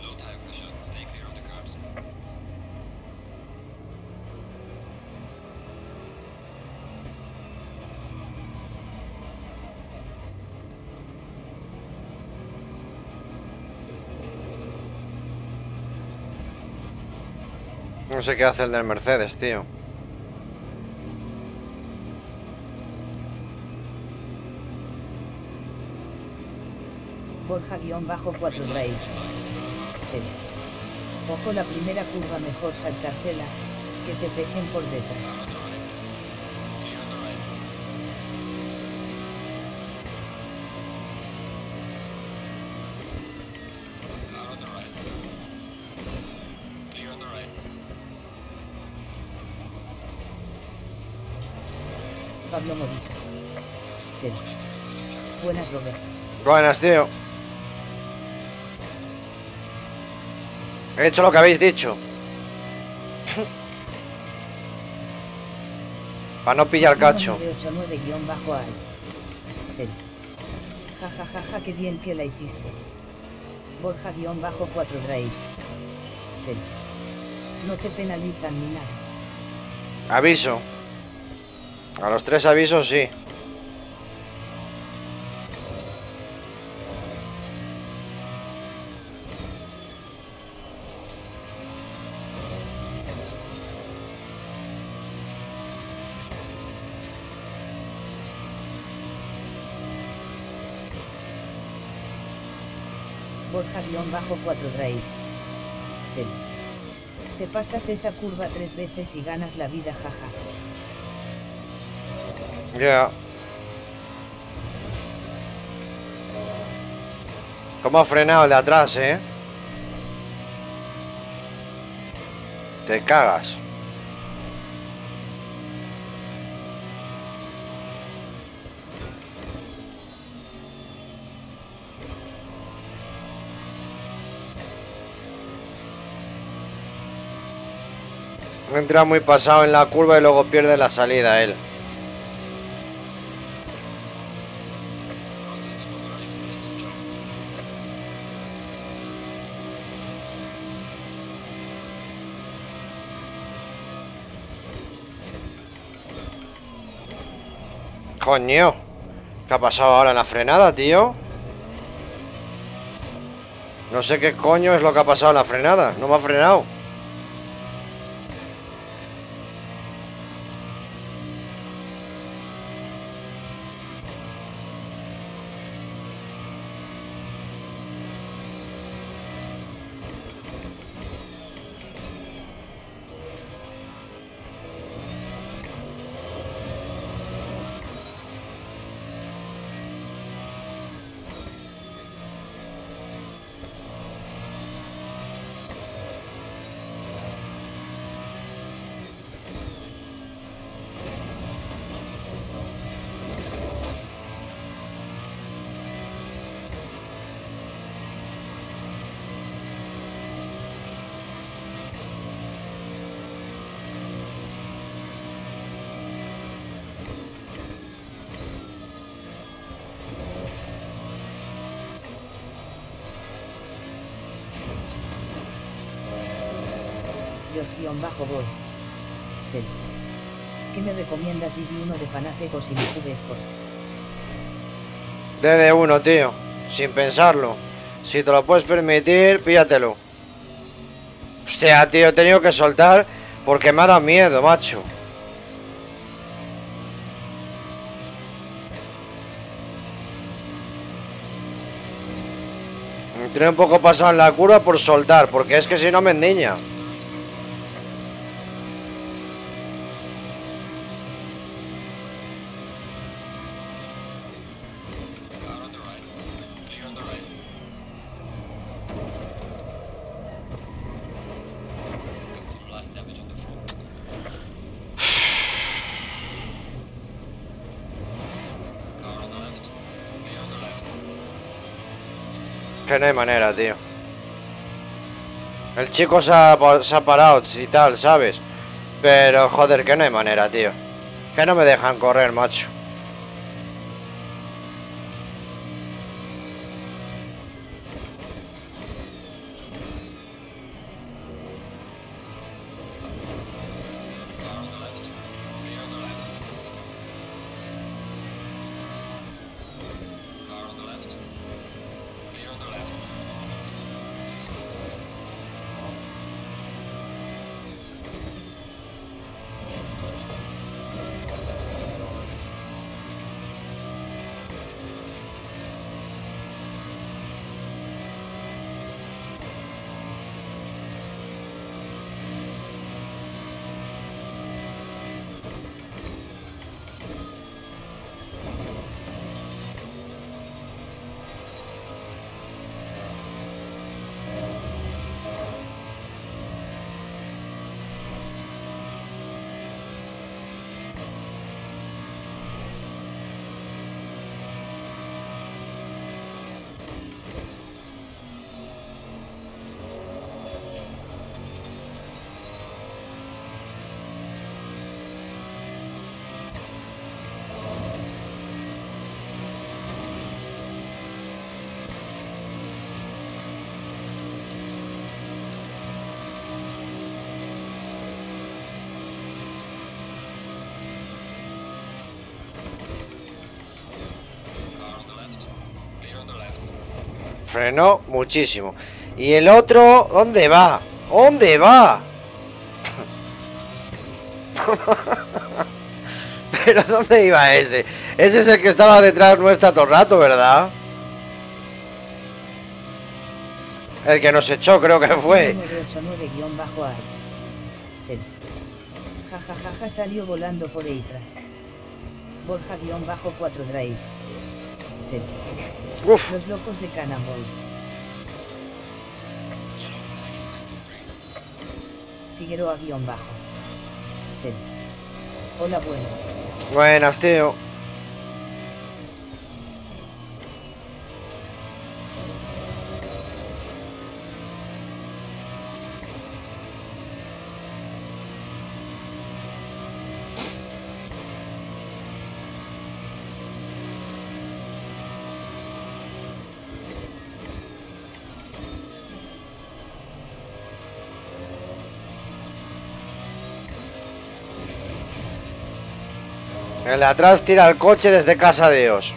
No sé qué hace el del Mercedes, tío. Borja-4 drive. Sí. Ojo la primera curva, mejor saltársela, que te pejen por detrás. Pablo Modica. Sí. Buenas, Robert. Buenas, tío. He hecho lo que habéis dicho. Para no pillar cacho. 989-al. Sí. Jajajaja, qué bien que la hiciste. Borja-4 drive. Sí. No te penalizan ni nada. Aviso. A los 3 avisos, sí. Borja-4 drive. Sí. Te pasas esa curva 3 veces y ganas la vida, jaja. Ya. Yeah. ¿Cómo ha frenado el de atrás, eh? Te cagas. Entra muy pasado en la curva y luego pierde la salida él. Coño, ¿qué ha pasado ahora en la frenada, tío? No sé qué coño es lo que ha pasado en la frenada. No me ha frenado. George-Boy. Sí. ¿Qué me recomiendas? DD1 de Panacecos y MV Sport. DD1, tío. Sin pensarlo. Si te lo puedes permitir, píllatelo. Hostia, tío, he tenido que soltar porque me ha dado miedo, macho. Entré un poco pasado en la curva por soltar, porque es que si no me endiña. Que no hay manera, tío. El chico se ha parado y tal, ¿sabes? Pero, joder, que no hay manera, tío. Que no me dejan correr, macho. Frenó muchísimo. Y el otro, ¿dónde va? ¿Dónde va? Pero ¿dónde iba ese? Ese es el que estaba detrás nuestra todo el rato, ¿verdad? El que nos echó, creo que fue. 989-ar. Sed. Jajajaja salió volando por Eitras. Borja-4 Drive. Sed. Uf. Los locos de Cannonball. Figueroa-. Sed. Hola, buenas. Buenas, tío. El de atrás tira el coche desde casa de Dios.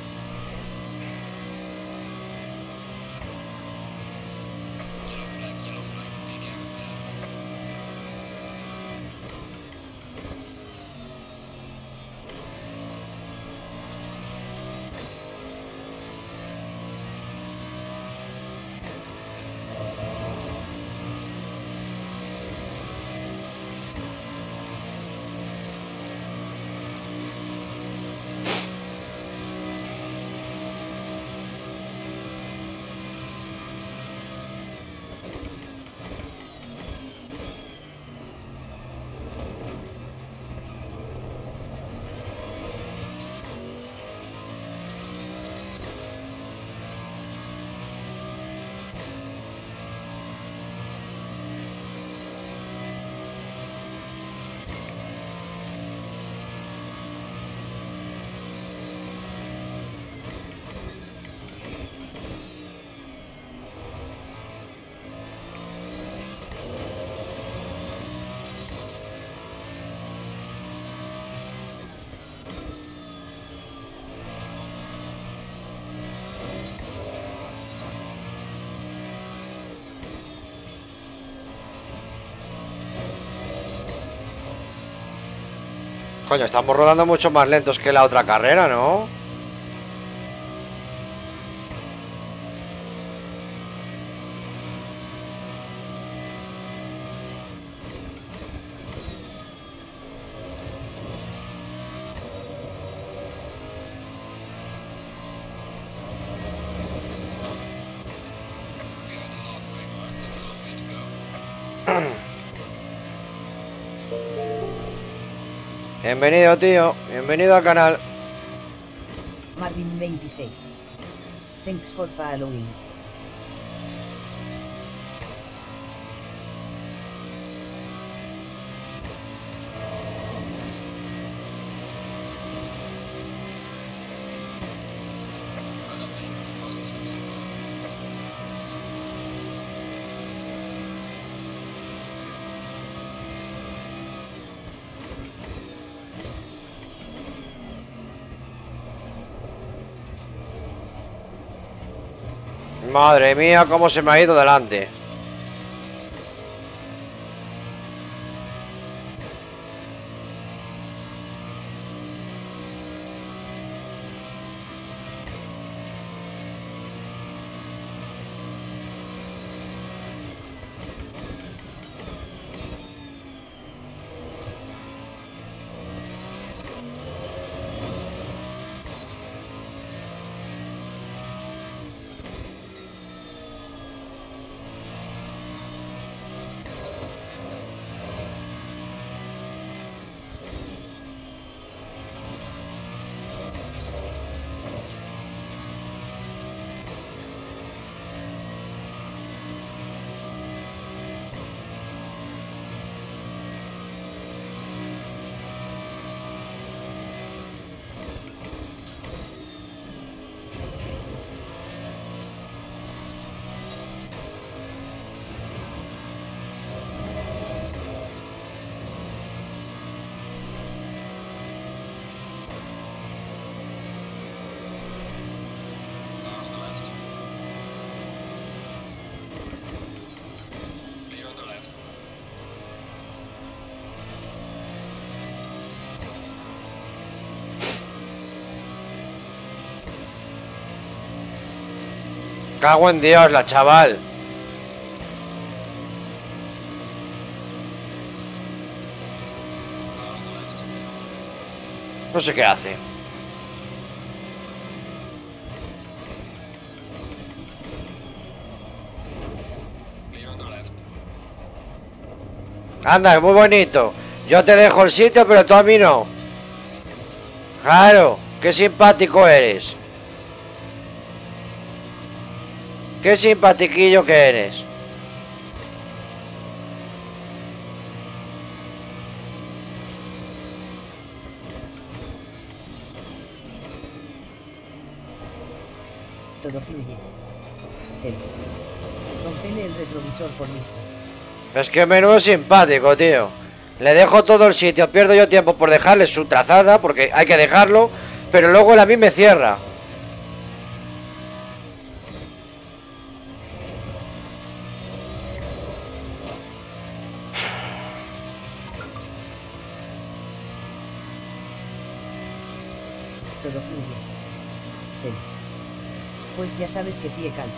Coño, estamos rodando mucho más lentos que la otra carrera, ¿no? Bienvenido, tío. Bienvenido al canal. Marvin 26. Thanks for following. Madre mía, cómo se me ha ido delante. Cago en Dios, la chaval. No sé qué hace. Anda, muy bonito. Yo te dejo el sitio, pero tú a mí no. Claro, qué simpático eres. Qué simpatiquillo que eres. Todo fluye. Sí. Rompele el retrovisor por listo. Es que menudo simpático, tío. Le dejo todo el sitio, pierdo yo tiempo por dejarle su trazada, porque hay que dejarlo, pero luego él a mí me cierra. Todo fluye. Sí. Pues ya sabes que pie calza.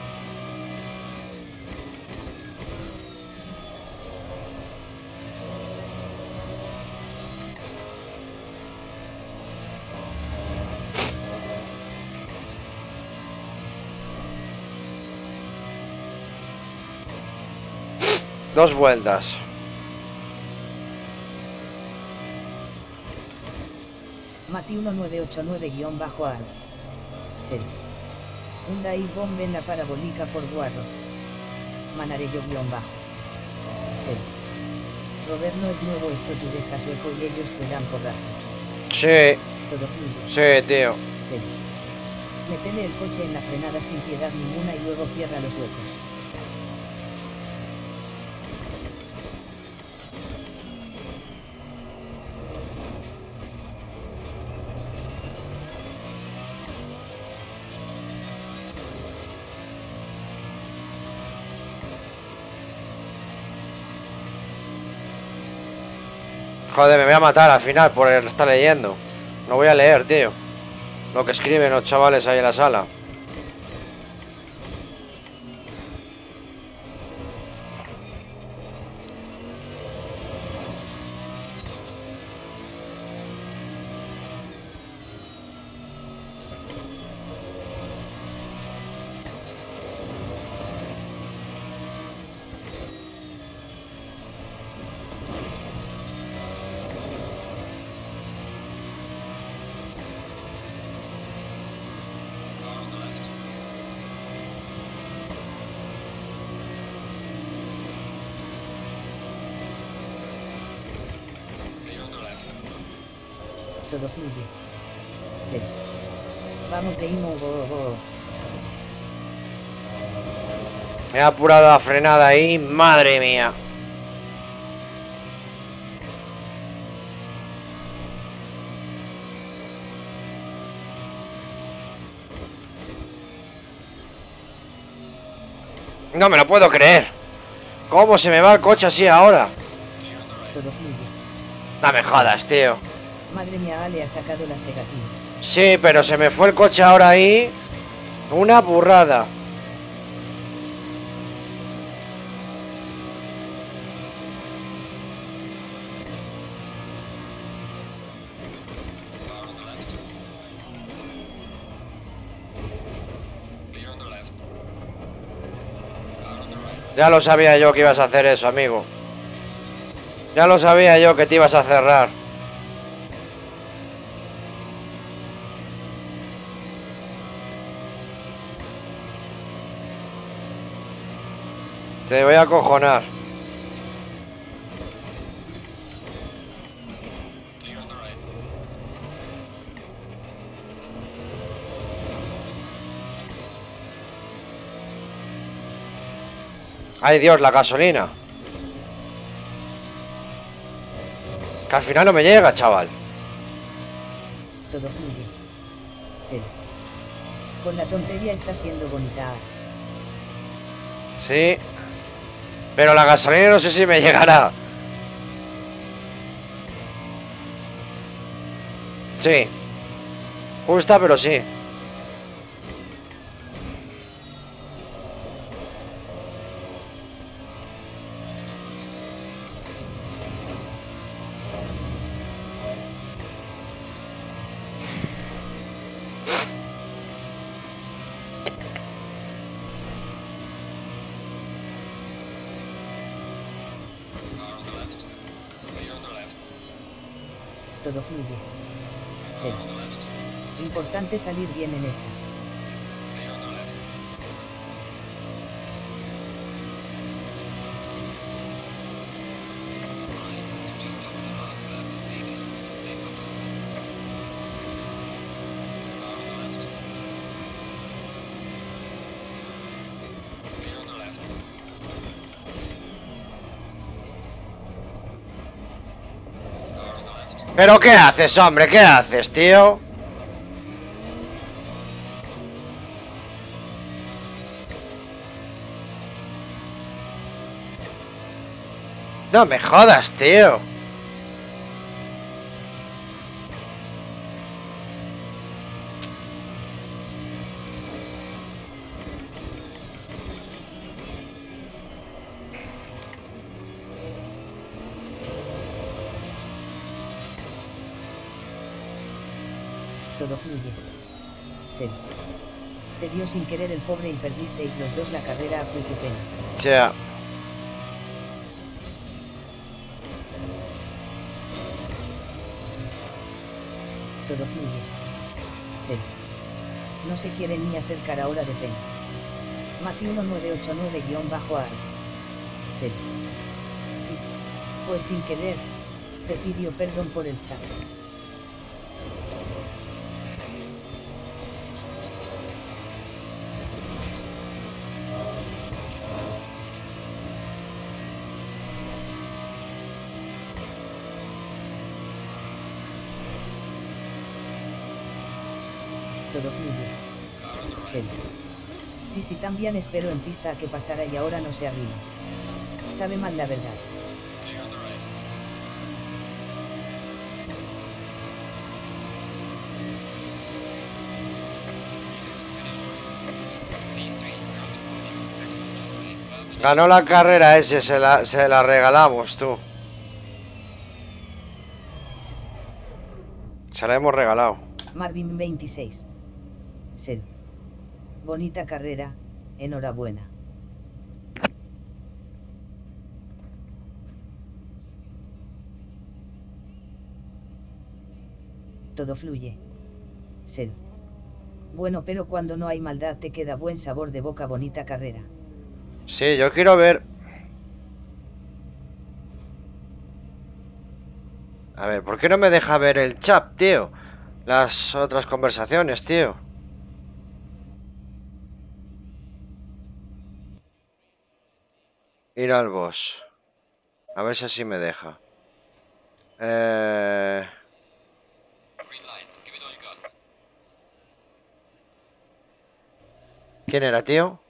Dos vueltas. Mati 1989-al. Serie. Hyundai bomba en la parabólica por Guarro. Manarello-bajo. Serie. Robert no es nuevo, esto tú dejas hueco y ellos te dan porrazos. Sí, Todo fluye. sí, tío. Serie. Metele el coche en la frenada sin piedad ninguna y luego cierra los huecos. Joder, me voy a matar al final por estar leyendo. No voy a leer, tío. Lo que escriben los chavales ahí en la sala. Todo fluye. Sí. Vamos de imo, go. Me he apurado la frenada ahí, madre mía. No me lo puedo creer. ¿Cómo se me va el coche así ahora? Todo fluye. No me jodas, tío. Madre mía, Ale ha sacado las pegatinas. Sí, pero se me fue el coche ahora ahí. Una burrada. Ya lo sabía yo que ibas a hacer eso, amigo. Ya lo sabía yo que te ibas a cerrar. Te voy a acojonar. Ay, Dios, la gasolina. Que al final no me llega, chaval. Todo fluye. Sí. Con la tontería está siendo bonita. Sí. Pero la gasolina no sé si me llegará. Sí. Justa, pero sí. Todo fluye. Cero. Importante salir bien en esta. ¿Pero qué haces, hombre? ¿Qué haces, tío? No me jodas, tío. Todo fluye. Cero. Te dio sin querer el pobre y perdisteis los dos la carrera a tu pena. Ya. Todo fluye. Cero. No se quiere ni acercar ahora de pena. Mati 1989-ar. Cero. Sí. Pues sin querer. Te pidió perdón por el chat. Todo fluye. Cero. Sí, también espero en pista a que pasara y ahora no se arriba. Sabe mal la verdad. Ganó la carrera ese, se la regalamos, tú. Se la hemos regalado. Marvin 26. Sed. Bonita carrera, enhorabuena. Todo fluye. Sed. Bueno, pero cuando no hay maldad te queda buen sabor de boca. Bonita carrera. Sí, yo quiero ver. A ver, ¿por qué no me deja ver el chat, tío? Las otras conversaciones, tío. Ir al boss. A ver si así me deja. ¿Quién era, tío?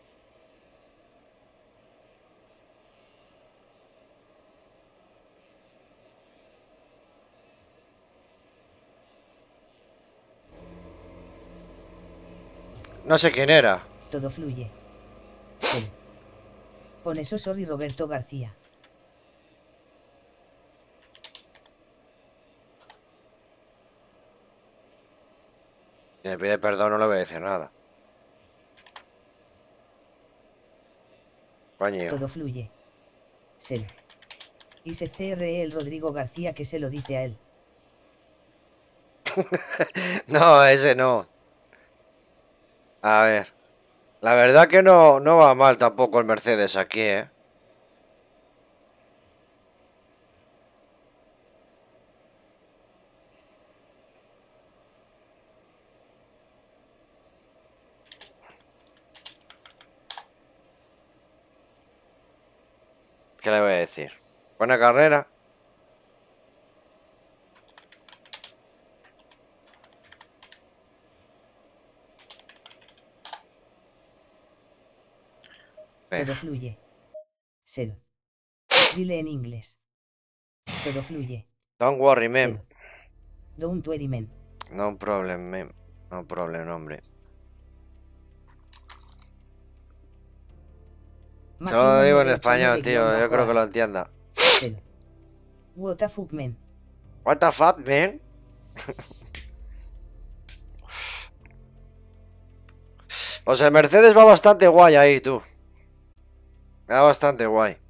No sé quién era. Todo fluye. Sí. Pon eso, sorry, Roberto García. Si me pide perdón, no le voy a decir nada. Coño. Todo fluye. Sel. Y se CRE el Rodrigo García que se lo dice a él. No, ese no. A ver. La verdad que no va mal tampoco el Mercedes aquí, ¿eh? ¿Qué le voy a decir? Buena carrera. Todo fluye. Sed. Dile en inglés. Todo fluye. Don't worry, man. Sed. Don't worry, man. No problem, man. No problem, hombre. Se lo digo en español, tío. Yo creo que lo entienda. Sed. What the fuck, man. What the fuck, man? O sea, el Mercedes va bastante guay ahí, tú. Va bastante guay.